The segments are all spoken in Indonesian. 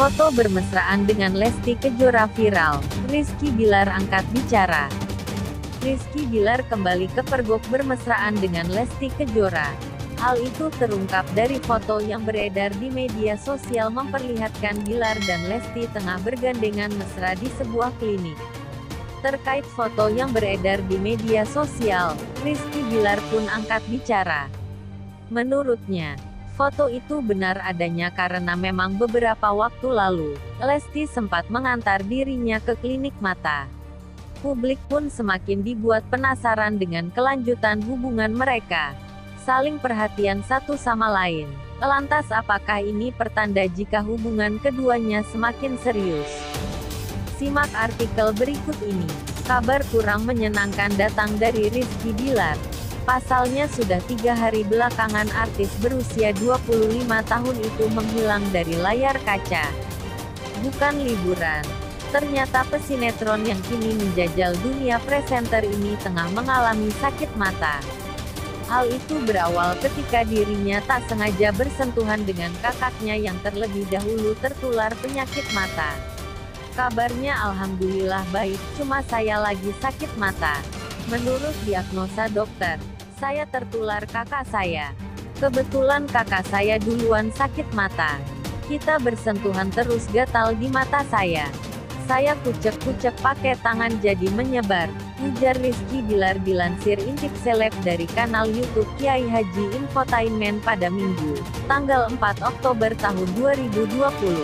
Foto bermesraan dengan Lesti Kejora viral, Rizky Bilar angkat bicara. Rizky Bilar kembali kepergok bermesraan dengan Lesti Kejora. Hal itu terungkap dari foto yang beredar di media sosial memperlihatkan Bilar dan Lesti tengah bergandengan mesra di sebuah klinik. Terkait foto yang beredar di media sosial, Rizky Bilar pun angkat bicara. Menurutnya, foto itu benar adanya karena memang beberapa waktu lalu, Lesti sempat mengantar dirinya ke klinik mata. Publik pun semakin dibuat penasaran dengan kelanjutan hubungan mereka. Saling perhatian satu sama lain. Lantas apakah ini pertanda jika hubungan keduanya semakin serius? Simak artikel berikut ini. Kabar kurang menyenangkan datang dari Rizky Bilar. Pasalnya sudah 3 hari belakangan artis berusia 25 tahun itu menghilang dari layar kaca. Bukan liburan. Ternyata pesinetron yang kini menjajal dunia presenter ini tengah mengalami sakit mata. Hal itu berawal ketika dirinya tak sengaja bersentuhan dengan kakaknya yang terlebih dahulu tertular penyakit mata. Kabarnya alhamdulillah baik, cuma saya lagi sakit mata. Menurut diagnosa dokter, saya tertular kakak saya. Kebetulan kakak saya duluan sakit mata. Kita bersentuhan terus gatal di mata saya. Saya kucek-kucek pakai tangan jadi menyebar, ujar Rizky Bilar dilansir Intip Seleb dari kanal YouTube Kiai Haji Infotainment pada Minggu, tanggal 4 Oktober tahun 2020.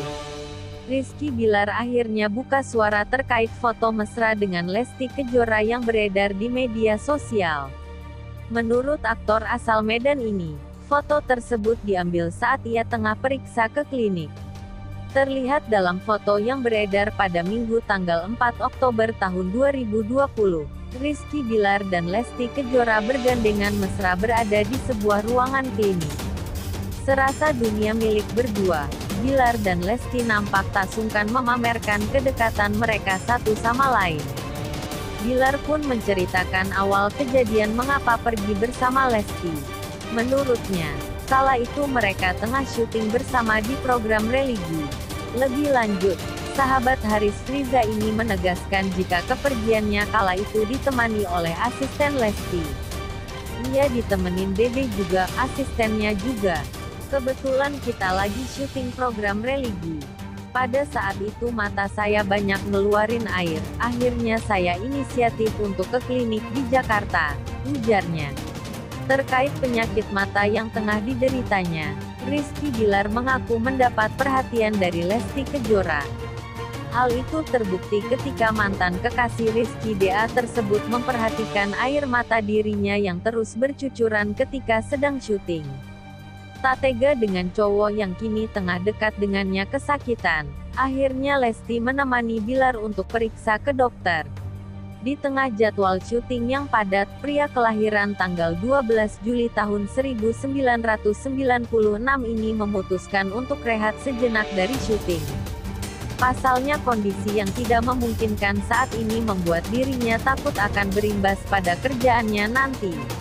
Rizky Bilar akhirnya buka suara terkait foto mesra dengan Lesti Kejora yang beredar di media sosial. Menurut aktor asal Medan ini, foto tersebut diambil saat ia tengah periksa ke klinik. Terlihat dalam foto yang beredar pada Minggu tanggal 4 Oktober tahun 2020, Rizky Bilar dan Lesti Kejora bergandengan mesra berada di sebuah ruangan klinik. Serasa dunia milik berdua, Bilar dan Lesti nampak tak sungkan memamerkan kedekatan mereka satu sama lain. Bilar pun menceritakan awal kejadian mengapa pergi bersama Lesti. Menurutnya, kala itu mereka tengah syuting bersama di program religi. Lebih lanjut, sahabat Haris Riza ini menegaskan jika kepergiannya kala itu ditemani oleh asisten Lesti. Ia ditemenin Dede juga, asistennya juga. Kebetulan kita lagi syuting program religi. Pada saat itu mata saya banyak ngeluarin air, akhirnya saya inisiatif untuk ke klinik di Jakarta, ujarnya. Terkait penyakit mata yang tengah dideritanya, Rizky Bilar mengaku mendapat perhatian dari Lesti Kejora. Hal itu terbukti ketika mantan kekasih Rizky DA tersebut memperhatikan air mata dirinya yang terus bercucuran ketika sedang syuting. Tak tega dengan cowok yang kini tengah dekat dengannya kesakitan, akhirnya Lesti menemani Bilar untuk periksa ke dokter. Di tengah jadwal syuting yang padat, pria kelahiran tanggal 12 Juli tahun 1996 ini memutuskan untuk rehat sejenak dari syuting. Pasalnya kondisi yang tidak memungkinkan saat ini membuat dirinya takut akan berimbas pada kerjaannya nanti.